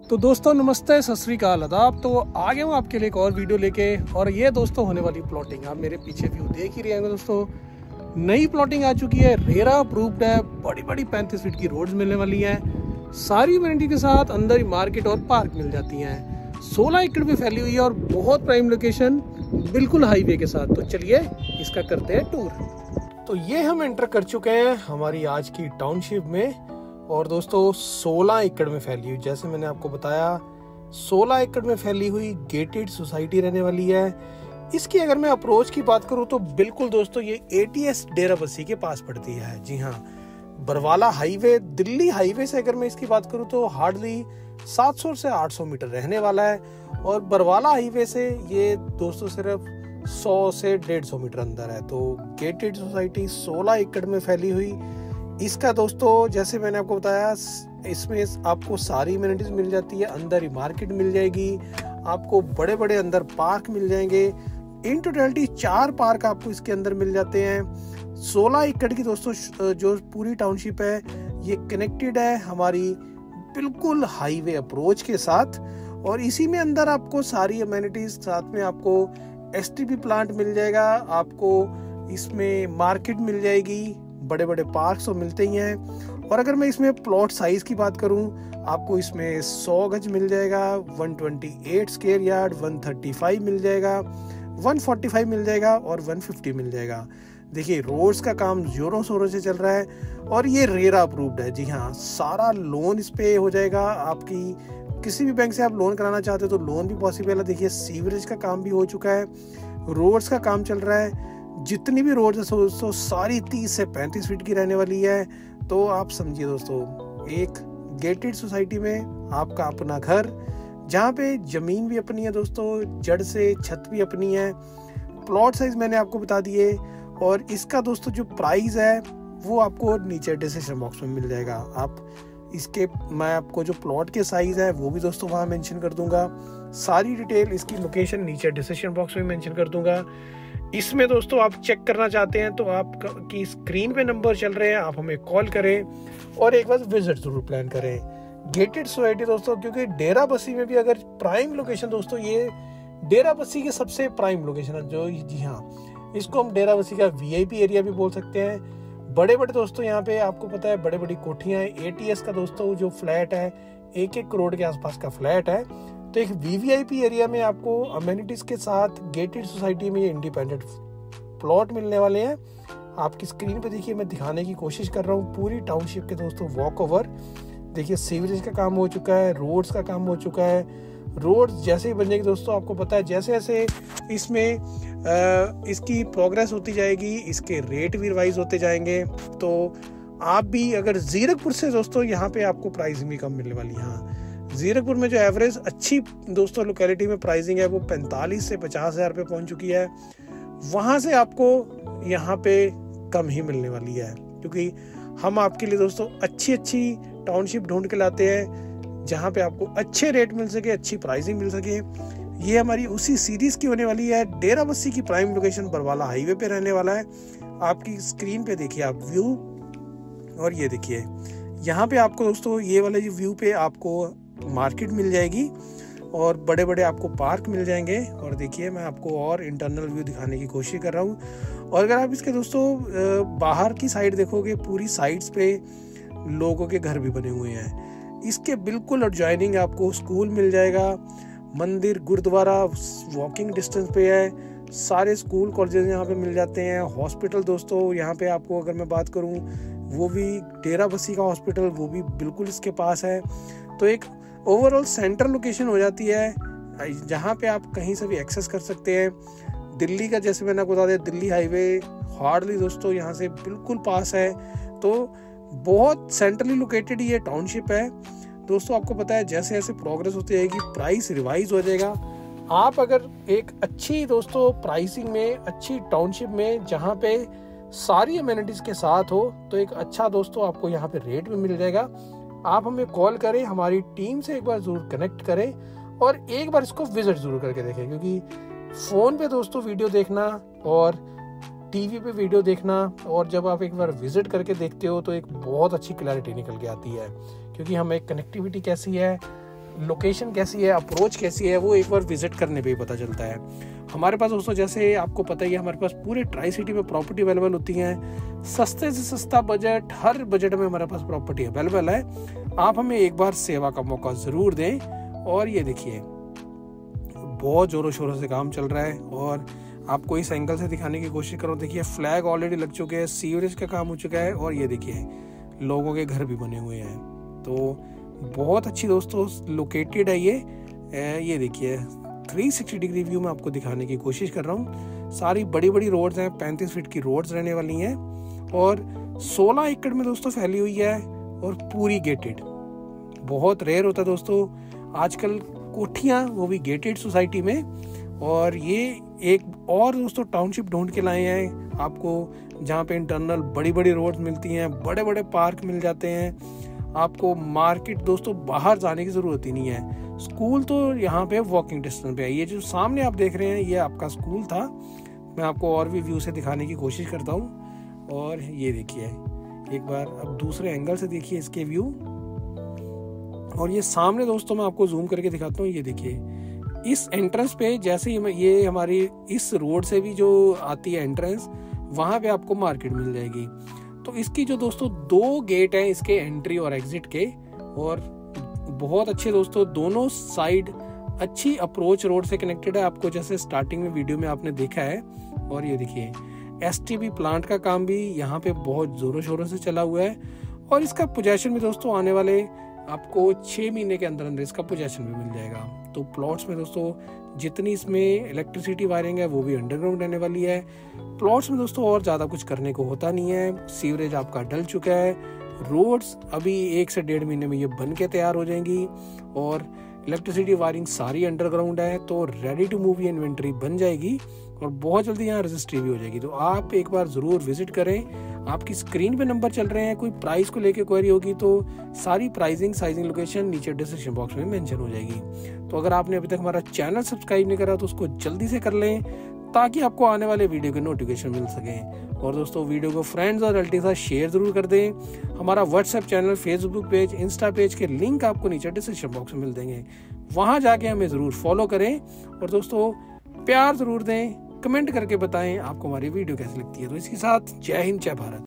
तो दोस्तों नमस्ते, सत श्री अकाल, आदाब। तो आ गया हूँ आपके लिए एक और वीडियो लेके। और ये दोस्तों होने वाली प्लॉटिंग, आप मेरे पीछे व्यू देख ही रहे हैं दोस्तों। नई प्लॉटिंग आ चुकी है, रेरा अप्रूव्ड है, बड़ी बड़ी 35 फीट की रोड्स मिलने वाली हैं, सारी अमेनिटी के साथ। अंदर ही मार्केट और पार्क मिल जाती हैं। 16 एकड़ में फैली हुई है और बहुत प्राइम लोकेशन, बिल्कुल हाईवे के साथ। तो चलिए इसका करते हैं टूर। तो ये हम एंटर कर चुके हैं हमारी आज की टाउनशिप में। और दोस्तों 16 एकड़ में फैली हुई, जैसे मैंने आपको बताया 16 एकड़ में फैली हुई गेटेड सोसाइटी रहने वाली है। इसकी अगर मैं अप्रोच की बात करूं तो बिल्कुल दोस्तों ये ATS डेराबस्सी के पास पड़ती है। जी हाँ, बरवाला हाईवे, दिल्ली हाईवे से अगर मैं इसकी बात करूं तो हार्डली 700 से 800 मीटर रहने वाला है। और बरवाला हाईवे से ये दोस्तों सिर्फ 100 से 150 मीटर अंदर है। तो गेटेड सोसाइटी 16 एकड़ में फैली हुई। इसका दोस्तों जैसे मैंने आपको बताया, इसमें आपको सारी एमेनिटीज मिल जाती है। अंदर ही मार्केट मिल जाएगी, आपको बड़े बड़े अंदर पार्क मिल जाएंगे। इन टोटलिटी 4 पार्क आपको इसके अंदर मिल जाते हैं। 16 एकड़ की दोस्तों जो पूरी टाउनशिप है ये कनेक्टेड है हमारी बिल्कुल हाईवे अप्रोच के साथ। और इसी में अंदर आपको सारी एमेनिटीज, साथ में आपको STP प्लांट मिल जाएगा, आपको इसमें मार्केट मिल जाएगी, बड़े बड़े पार्क्स तो मिलते ही हैं। और अगर मैं इसमें प्लॉट साइज की बात करूं, आपको इसमें 100 गज मिल जाएगा, 128 स्क्वायर यार्ड, 135 मिल जाएगा, 145 मिल जाएगा और 150 मिल जाएगा। देखिए रोड्स का काम जोरों शोरों से चल रहा है और ये रेरा अप्रूव्ड है। जी हाँ, सारा लोन इस पे हो जाएगा। आपकी किसी भी बैंक से आप लोन कराना चाहते हो तो लोन भी पॉसिबल है। देखिए सीवरेज का काम भी हो चुका है, रोड्स का काम चल रहा है। जितनी भी रोड है दोस्तों सारी 30 से 35 फीट की रहने वाली है। तो आप समझिए दोस्तों, एक गेटेड सोसाइटी में आपका अपना घर, जहाँ पे जमीन भी अपनी है दोस्तों, जड़ से छत भी अपनी है। प्लॉट साइज मैंने आपको बता दिए। और इसका दोस्तों जो प्राइस है वो आपको नीचे डिस्क्रिप्शन बॉक्स में मिल जाएगा। आप इसके, मैं आपको जो प्लॉट के साइज है वो भी दोस्तों वहाँ मेंशन कर दूंगा। सारी डिटेल, इसकी लोकेशन नीचे डिस्क्रिप्शन बॉक्स में मेंशन कर दूंगा। इसमें दोस्तों आप चेक करना चाहते हैं तो आपकी स्क्रीन पे नंबर चल रहे हैं, आप हमें कॉल करें और एक बार विजिट जरूर प्लान करें। गेटेड सोसाइटी दोस्तों, क्योंकि डेराबस्सी में भी अगर प्राइम लोकेशन दोस्तों, ये डेराबस्सी की सबसे प्राइम लोकेशन है जो, जी हाँ, इसको हम डेराबस्सी का VIP एरिया भी बोल सकते हैं। बड़े बड़े दोस्तों यहाँ पे आपको पता है बड़े बड़ी कोठियां हैं। ATS का दोस्तों जो फ्लैट है 1-1 करोड़ के आसपास का फ्लैट है। तो एक VVIP एरिया में आपको अमेनिटीज के साथ गेटेड सोसाइटी में ये इंडिपेंडेंट प्लॉट मिलने वाले हैं। आपकी स्क्रीन पे देखिए, मैं दिखाने की कोशिश कर रहा हूँ पूरी टाउनशिप के दोस्तों वॉक ओवर। देखिए सीवरेज का काम हो चुका है, रोड्स का काम हो चुका है। रोड्स जैसे ही बन जाएगी दोस्तों, आपको पता है जैसे जैसे इसमें इसकी प्रोग्रेस होती जाएगी, इसके रेट भी रिवाइज होते जाएंगे। तो आप भी अगर जीरकपुर से दोस्तों, यहाँ पे आपको प्राइसिंग भी कम मिलने वाली है। हाँ, जीरकपुर में जो एवरेज अच्छी दोस्तों लोकेलिटी में प्राइसिंग है वो 45 से 50 हज़ार रुपये पहुँच चुकी है। वहाँ से आपको यहाँ पे कम ही मिलने वाली है, क्योंकि हम आपके लिए दोस्तों अच्छी टाउनशिप ढूंढ के लाते हैं जहाँ पे आपको अच्छे रेट मिल सके, अच्छी प्राइसिंग मिल सके। ये हमारी उसी सीरीज की होने वाली है। डेराबस्सी की प्राइम लोकेशन बरवाला हाईवे पे रहने वाला है। आपकी स्क्रीन पे देखिए आप व्यू, और ये देखिए यहाँ पे आपको दोस्तों ये वाले व्यू पे आपको मार्केट मिल जाएगी और बड़े बड़े आपको पार्क मिल जाएंगे। और देखिए मैं आपको और इंटरनल व्यू दिखाने की कोशिश कर रहा हूँ। और अगर आप इसके दोस्तों बाहर की साइड देखोगे, पूरी साइड्स पे लोगों के घर भी बने हुए हैं। इसके बिल्कुल एडजॉइनिंग आपको स्कूल मिल जाएगा, मंदिर, गुरुद्वारा वॉकिंग डिस्टेंस पे है। सारे स्कूल कॉलेजेस यहाँ पे मिल जाते हैं। हॉस्पिटल दोस्तों यहाँ पे आपको अगर मैं बात करूँ, वो भी डेराबस्सी का हॉस्पिटल, वो भी बिल्कुल इसके पास है। तो एक ओवरऑल सेंट्रल लोकेशन हो जाती है जहाँ पे आप कहीं से भी एक्सेस कर सकते हैं। दिल्ली का, जैसे मैंने आपको बता दिया, दिल्ली हाईवे हार्डली दोस्तों यहाँ से बिल्कुल पास है। तो बहुत सेंट्रली लोकेटेड ये टाउनशिप है दोस्तों। आपको पता है जैसे जैसे प्रोग्रेस होती जाएगी प्राइस रिवाइज हो जाएगा। आप अगर एक अच्छी दोस्तों प्राइसिंग में, अच्छी टाउनशिप में जहाँ पे सारी अमेनिटीज के साथ हो, तो एक अच्छा दोस्तों आपको यहाँ पे रेट में मिल जाएगा। आप हमें कॉल करें, हमारी टीम से एक बार जरूर कनेक्ट करें और एक बार इसको विजिट जरूर करके देखें। क्योंकि फोन पे दोस्तों वीडियो देखना और टीवी पे वीडियो देखना, और जब आप एक बार विजिट करके देखते हो तो एक बहुत अच्छी क्लैरिटी निकल के आती है। क्योंकि हमें कनेक्टिविटी कैसी है, लोकेशन कैसी है, अप्रोच कैसी है, वो एक बार विजिट करने पे ही पता चलता है। हमारे पास दोस्तों जैसे आपको पता ही है, हमारे पास पूरे ट्राई सिटी में प्रॉपर्टी अवेलेबल होती हैं। सस्ते से सस्ता बजट, हर बजट में हमारे पास प्रॉपर्टी अवेलेबल है। आप हमें एक बार सेवा का मौका ज़रूर दें। और ये देखिए बहुत ज़ोरों शोरों से काम चल रहा है और आपको इस एंगल से दिखाने की कोशिश करो। देखिए फ्लैग ऑलरेडी लग चुके हैं, सीवरेज का काम हो चुका है और ये देखिए लोगों के घर भी बने हुए हैं। तो बहुत अच्छी दोस्तों लोकेटेड है ये देखिए 360 डिग्री व्यू में आपको दिखाने की कोशिश कर रहा हूँ। सारी बड़ी बड़ी रोड्स हैं, 35 फीट की रोड्स रहने वाली हैं और 16 एकड़ में दोस्तों फैली हुई है और पूरी गेटेड। बहुत रेयर होता है दोस्तों आजकल कोठियाँ, वो भी गेटेड सोसाइटी में। और ये एक और दोस्तों टाउनशिप ढूंढ के लाए हैं आपको, जहाँ पे इंटरनल बड़ी बड़ी रोड्स मिलती हैं, बड़े बड़े पार्क मिल जाते हैं। आपको मार्केट दोस्तों बाहर जाने की ज़रूरत ही नहीं है। स्कूल तो यहाँ पे वॉकिंग डिस्टेंस पे है। ये जो सामने आप देख रहे हैं ये आपका स्कूल था। मैं आपको और भी व्यू से दिखाने की कोशिश करता हूँ। और ये देखिए एक बार अब दूसरे एंगल से देखिए इसके व्यू। और ये सामने दोस्तों मैं आपको जूम करके दिखाता हूँ। ये देखिए इस एंट्रेंस पे जैसे ही ये हमारी इस रोड से भी जो आती है एंट्रेंस, वहाँ पे आपको मार्केट मिल जाएगी। तो इसकी जो दोस्तों 2 गेट हैं इसके एंट्री और एग्जिट के, और बहुत अच्छे दोस्तों दोनों साइड अच्छी अप्रोच रोड से कनेक्टेड है। आपको जैसे स्टार्टिंग में वीडियो में आपने देखा है। और ये देखिए STB प्लांट का काम भी यहाँ पे बहुत जोरों शोरों से चला हुआ है और इसका पोजेशन भी दोस्तों आने वाले आपको 6 महीने के अंदर अंदर इसका पोजेशन भी मिल जाएगा। तो प्लॉट्स में दोस्तों जितनी इसमें इलेक्ट्रिसिटी वायरिंग है वो भी अंडरग्राउंड रहने वाली है। प्लॉट्स में दोस्तों और ज़्यादा कुछ करने को होता नहीं है। सीवरेज आपका डल चुका है, रोड्स अभी 1 से 1.5 महीने में ये बन के तैयार हो जाएंगी और इलेक्ट्रिसिटी वायरिंग सारी अंडरग्राउंड है। तो रेडी टू मूव ये इन्वेंट्री बन जाएगी और बहुत जल्दी यहाँ रजिस्ट्री भी हो जाएगी। तो आप एक बार ज़रूर विजिट करें। आपकी स्क्रीन पे नंबर चल रहे हैं। कोई प्राइस को लेके क्वेरी होगी तो सारी प्राइसिंग, साइजिंग, लोकेशन नीचे डिस्क्रिप्शन बॉक्स में मेंशन हो जाएगी। तो अगर आपने अभी तक हमारा चैनल सब्सक्राइब नहीं करा तो उसको जल्दी से कर लें ताकि आपको आने वाले वीडियो के नोटिफिकेशन मिल सके। और दोस्तों वीडियो को फ्रेंड्स और रिलेटिव के साथ शेयर जरूर कर दें। हमारा WhatsApp channel, Facebook page, insta page के लिंक आपको नीचे डिस्क्रिप्शन बॉक्स में मिल देंगे। वहां जाके हमें जरूर फॉलो करें और दोस्तों प्यार जरूर दें, कमेंट करके बताएं आपको हमारी वीडियो कैसी लगती है। तो इसके साथ जय हिंद, जय भारत।